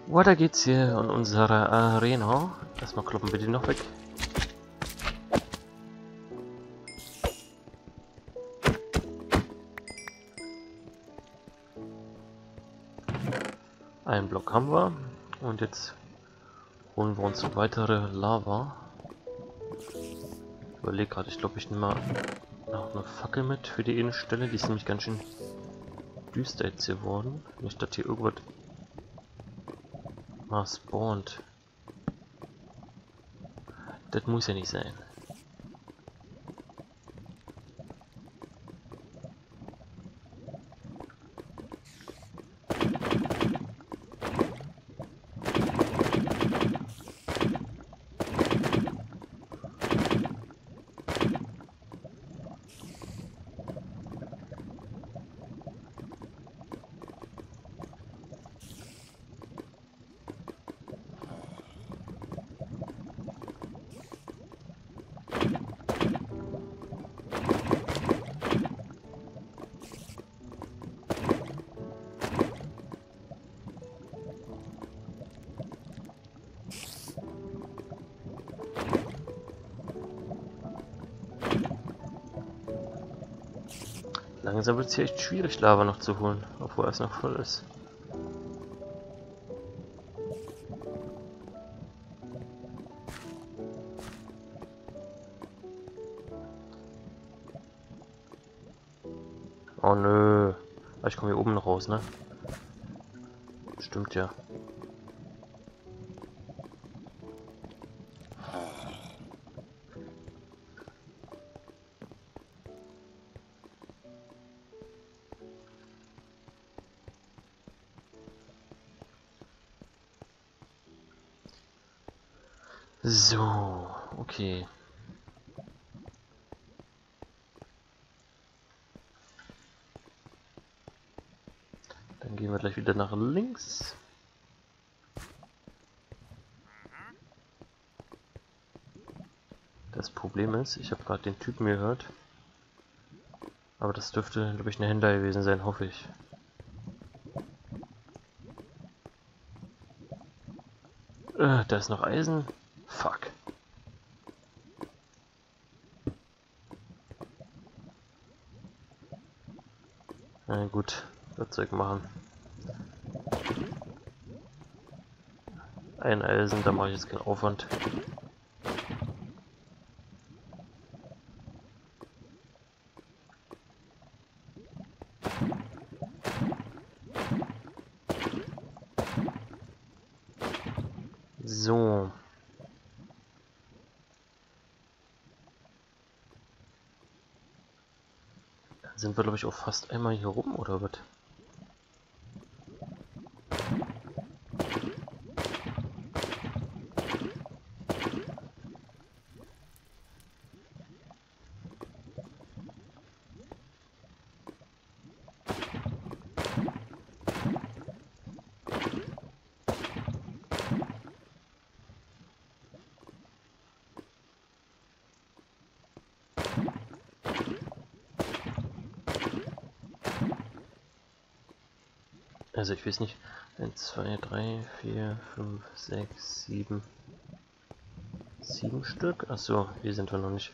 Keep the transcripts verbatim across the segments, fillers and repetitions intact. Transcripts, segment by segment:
Weiter geht's hier in unserer Arena. Erstmal kloppen wir die noch weg. Einen Block haben wir. Und jetzt holen wir uns noch weitere Lava. Ich überlege gerade, ich glaube, ich nehme mal noch eine Fackel mit für die eine Stelle. Die ist nämlich ganz schön düster jetzt hier geworden. Nicht, dass hier irgendwas mal spawnt. Das muss ja nicht sein. Langsam wird es hier echt schwierig, Lava noch zu holen, obwohl es noch voll ist. Oh nö. Ich komme hier oben noch raus, ne? Stimmt ja. So, okay. Dann gehen wir gleich wieder nach links. Das Problem ist, ich habe gerade den Typen gehört. Aber das dürfte, glaube ich, eine Händler gewesen sein, hoffe ich. Äh, da ist noch Eisen. Fuck. Na gut, das Zeug machen. Ein Eisen, da mache ich jetzt keinen Aufwand. So. Dann sind wir, glaube ich, auch fast einmal hier rum, oder was? Also ich weiß nicht, eins, zwei, drei, vier, fünf, sechs, sieben, sieben Stück? Achso, hier sind wir noch nicht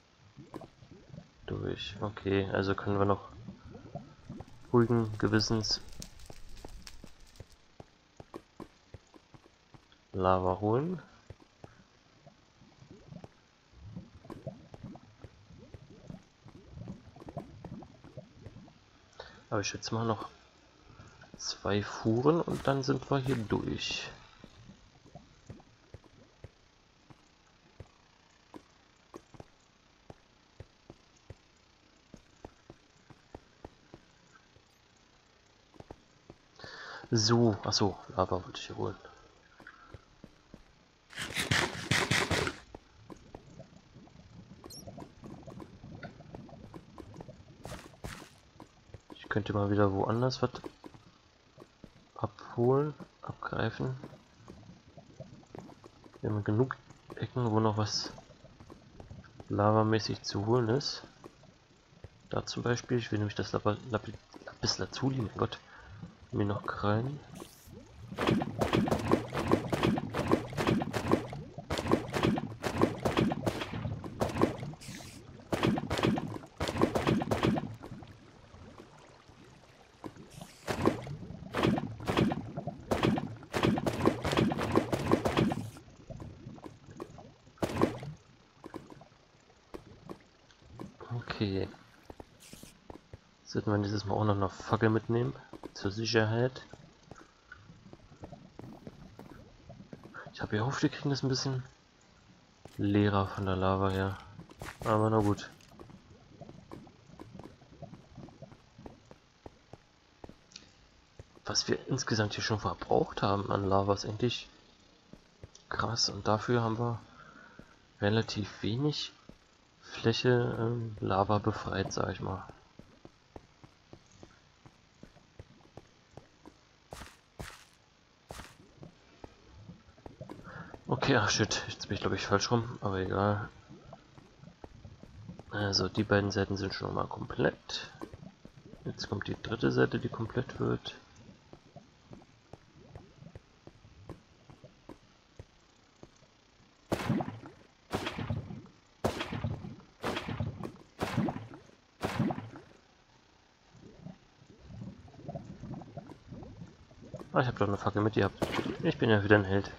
durch. Okay, also können wir noch ruhigen Gewissens Lava holen. Aber ich schätze mal noch zwei Fuhren und dann sind wir hier durch. So, achso, Lava wollte ich hier holen. Ich könnte mal wieder woanders was abholen, abgreifen. Wir haben genug Ecken, wo noch was lavamäßig zu holen ist. Da zum Beispiel, ich will nämlich das Lapa, Lapi, Lapis Lazuli, mein Gott, mir noch krallen. Okay. Sollten wir dieses Mal auch noch eine Fackel mitnehmen. Zur Sicherheit. Ich habe gehofft, wir kriegen das ein bisschen leerer von der Lava her. Aber na gut. Was wir insgesamt hier schon verbraucht haben an Lava ist eigentlich krass. Und dafür haben wir relativ wenig Fläche ähm, Lava befreit, sag ich mal. Okay, ach shit, jetzt bin ich glaube ich falsch rum, aber egal. Also die beiden Seiten sind schon mal komplett. Jetzt kommt die dritte Seite, die komplett wird. Ah, ich habe doch eine Fackel mit gehabt. Ich bin ja wieder ein Held.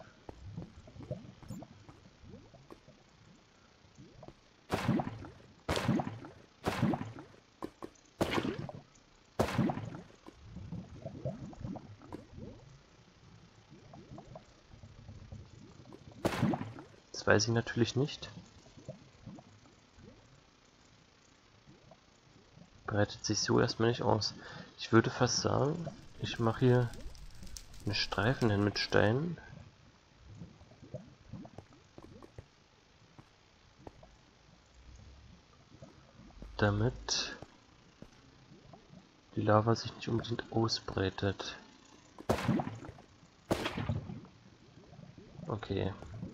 Das weiß ich natürlich nicht. Breitet sich so erstmal nicht aus. Ich würde fast sagen, ich mache hier einen Streifen hin mit Steinen. Damit die Lava sich nicht unbedingt ausbreitet. Okay.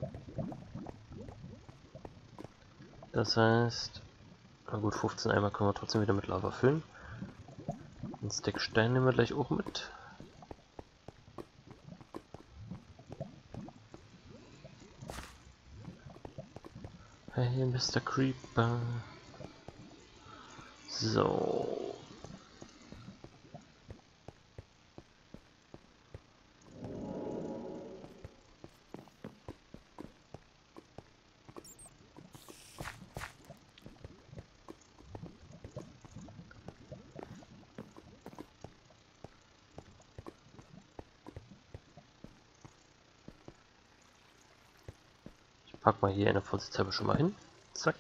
Das heißt, na gut, fünfzehn Eimer können wir trotzdem wieder mit Lava füllen. Ein Stack Stein nehmen wir gleich auch mit. Hey, Mister Creeper. So. Ich pack mal hier eine Vorsichtshalber schon mal hin. Zack.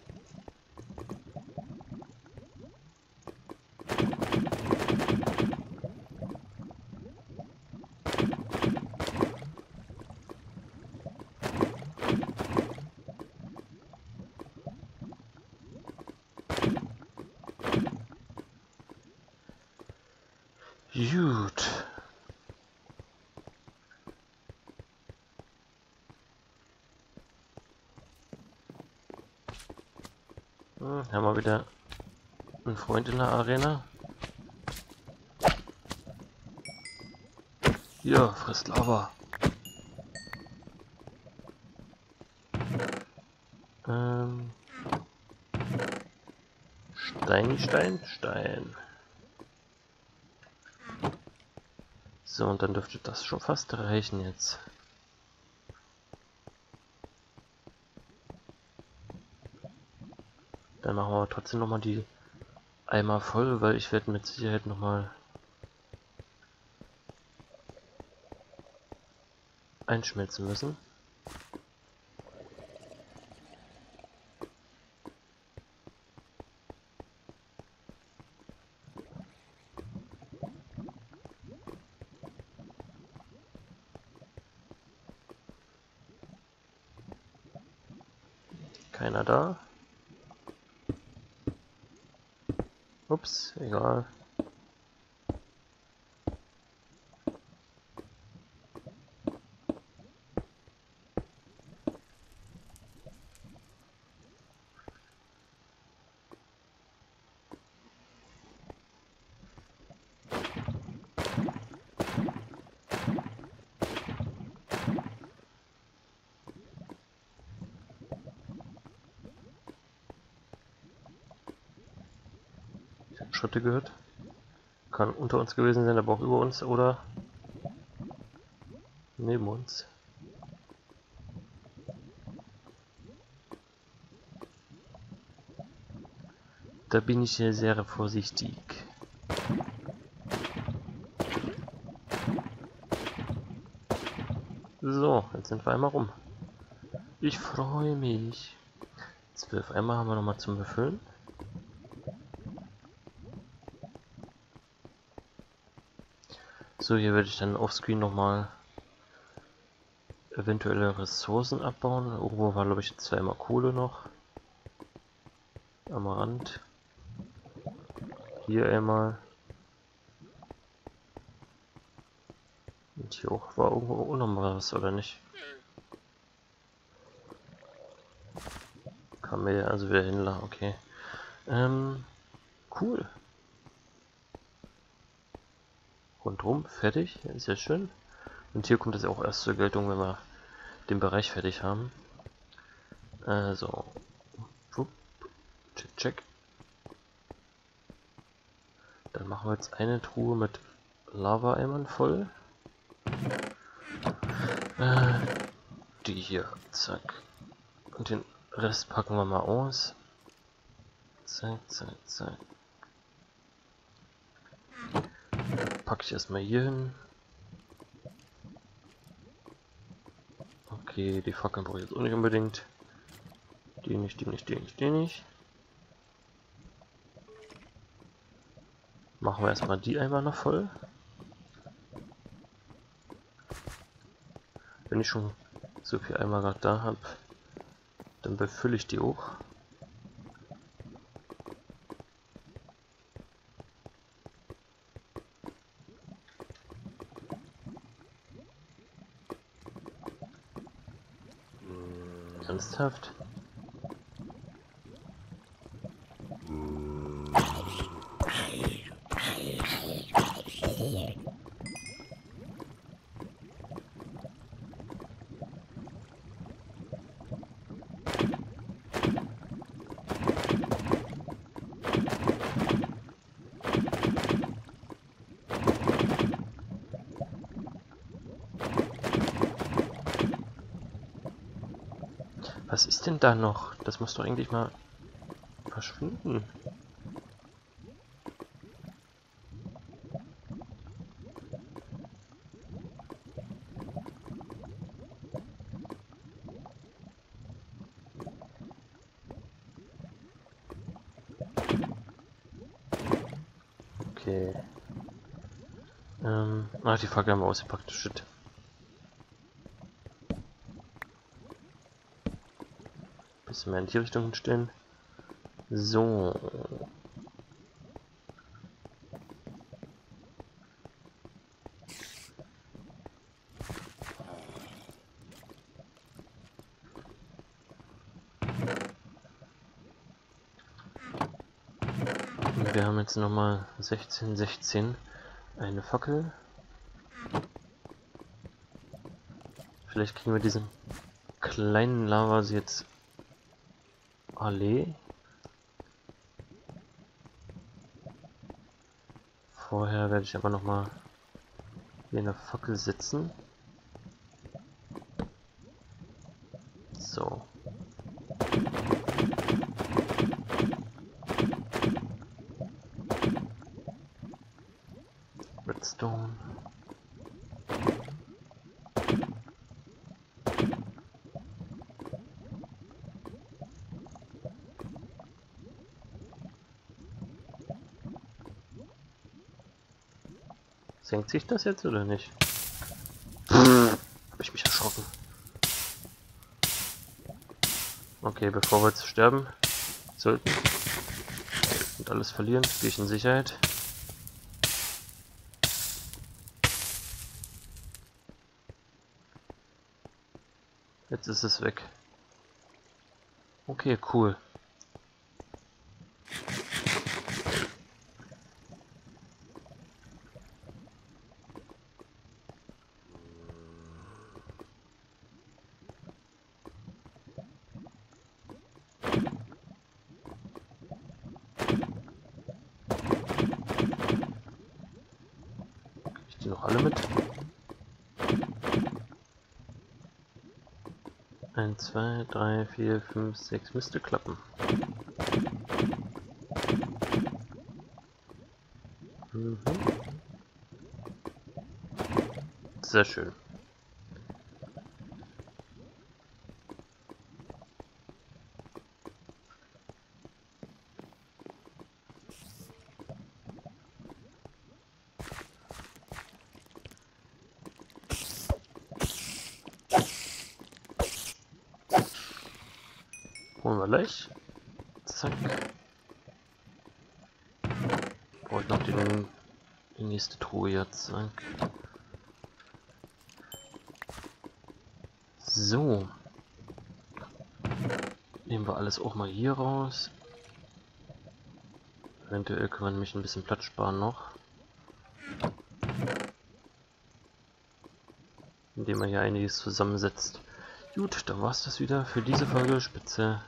Gut. Hm, haben wir wieder einen Freund in der Arena. Hier, frisst Lava. Ähm. Stein, Stein, Stein. So, und dann dürfte das schon fast reichen jetzt. Dann machen wir trotzdem nochmal die Eimer voll, weil ich werde mit Sicherheit nochmal einschmelzen müssen. Keiner da. Ups, egal. Ich habe Schritte gehört. Kann unter uns gewesen sein, aber auch über uns oder neben uns. Da bin ich ja sehr vorsichtig. So, jetzt sind wir einmal rum. Ich freue mich. Zwölf Eimer haben wir nochmal zum Befüllen. So, hier werde ich dann offscreen nochmal eventuelle Ressourcen abbauen. Irgendwo war, glaube ich, jetzt zweimal Kohle noch. Am Rand. Hier einmal. Und hier auch war irgendwo auch noch mal was, oder nicht? Kamel, also wieder Händler, okay. Ähm, cool. Rundrum, fertig, sehr schön. Und hier kommt es auch erst zur Geltung, wenn wir den Bereich fertig haben. Also, wupp, check, check. Dann machen wir jetzt eine Truhe mit Lava-Eimern voll. Äh, die hier, zack. Und den Rest packen wir mal aus. Zack, zack, zack. Packe ich erstmal hier hin. Okay, die Fackeln brauche ich jetzt auch nicht unbedingt. Die nicht, die nicht, die nicht, die nicht. Machen wir erstmal die einmal noch voll. Wenn ich schon so viel Eimer gerade da habe, dann befülle ich die auch. Ernsthaft? Was ist denn da noch? Das muss doch eigentlich mal verschwinden. Okay. Ähm, ach, die Fackel haben wir ausgepackt. Shit. Bisschen mehr in die Richtung stellen. So. Wir haben jetzt nochmal sechzehn, sechzehn. Eine Fackel. Vielleicht kriegen wir diesen kleinen Lavasee jetzt alle. Vorher werde ich aber nochmal hier in der Fackel sitzen. So. Redstone. Senkt sich das jetzt oder nicht? Habe ich mich erschrocken. Okay, bevor wir jetzt sterben sollten und alles verlieren, gehe ich in Sicherheit. Jetzt ist es weg. Okay, cool. Die noch alle mit? eins, zwei, drei, vier, fünf, sechs müsste klappen. Mhm. Sehr schön. Holen wir gleich. Zack. Brauche ich noch den, die nächste Truhe jetzt. Zack. So. Nehmen wir alles auch mal hier raus. Eventuell können wir nämlich ein bisschen Platz sparen noch. Indem man hier einiges zusammensetzt. Gut, dann war es das wieder für diese Folge. Spitze.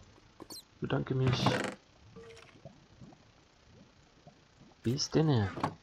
Ich bedanke mich. Bis denne.